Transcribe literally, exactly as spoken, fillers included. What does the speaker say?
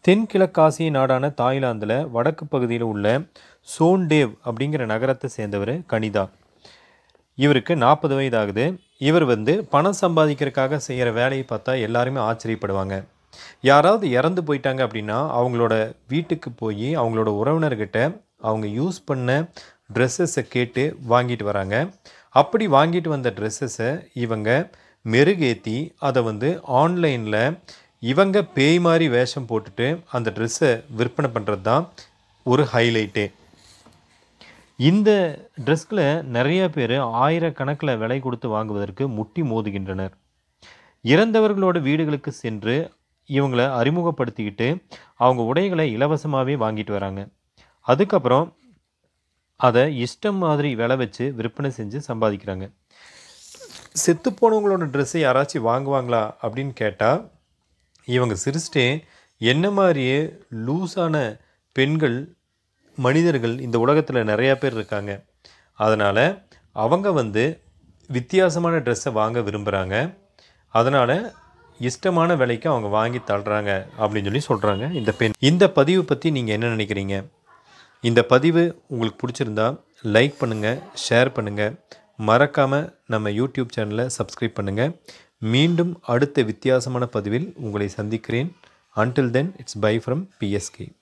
தென்கிழக்காசிய நாடான தாய்லாந்தில் வடக்கு பகுதியில் உள்ள சோன்டேவ் அப்படிங்கிற நகரத்தை சேர்ந்தவர் கனிதா. இவருக்கு நாற்பது வயது ஆகுது. இவர் வந்து பணம் சம்பாதிக்கிறதுக்காக செய்கிற வேலையை பார்த்தா எல்லாருமே ஆச்சரியப்படுவாங்க. யாராவது இறந்து போயிட்டாங்க அப்படின்னா அவங்களோட வீட்டுக்கு போய் அவங்களோட உறவினர்கிட்ட அவங்க யூஸ் பண்ண ட்ரெஸ்ஸஸை கேட்டு வாங்கிட்டு வராங்க. அப்படி வாங்கிட்டு வந்த ட்ரெஸ்ஸஸை இவங்க மெருகேற்றி அதை வந்து ஆன்லைனில் இவங்க பேய் மாதிரி வேஷம் போட்டுட்டு அந்த ட்ரெஸ்ஸை விற்பனை பண்ணுறது தான் ஒரு ஹைலைட்டே. இந்த ட்ரெஸ்களை நிறைய பேர் ஆயிரக்கணக்கில் விலை கொடுத்து வாங்குவதற்கு முட்டி மோதுகின்றனர். இறந்தவர்களோட வீடுகளுக்கு சென்று இவங்களை அறிமுகப்படுத்திக்கிட்டு அவங்க உடைகளை இலவசமாகவே வாங்கிட்டு வராங்க. அதுக்கப்புறம் அதை இஷ்டம் மாதிரி விலை வச்சு விற்பனை செஞ்சு சம்பாதிக்கிறாங்க. செத்து போனவங்களோட ட்ரெஸ்ஸை யாராச்சும் வாங்குவாங்களா அப்படின்னு கேட்டால் இவங்க சிரிச்சிட்டே என்ன மாதிரியே லூஸான பெண்கள் மனிதர்கள் இந்த உலகத்தில் நிறையா பேர் இருக்காங்க, அதனால் அவங்க வந்து வித்தியாசமான ட்ரெஸ்ஸை வாங்க விரும்புகிறாங்க, அதனால் இஷ்டமான விலைக்கு அவங்க வாங்கி தள்ளுறாங்க அப்படின்னு சொல்லி சொல்கிறாங்க இந்த பெண். இந்த பதிவு பற்றி நீங்கள் என்ன நினைக்கிறீங்க? இந்த பதிவு உங்களுக்கு பிடிச்சிருந்தா லைக் பண்ணுங்கள், ஷேர் பண்ணுங்கள், மறக்காமல் நம்ம யூடியூப் சேனலை சப்ஸ்கிரைப் பண்ணுங்கள். மீண்டும் அடுத்த வித்தியாசமான பதிவில் உங்களை சந்திக்கிறேன். Until then, it's bye from P S K.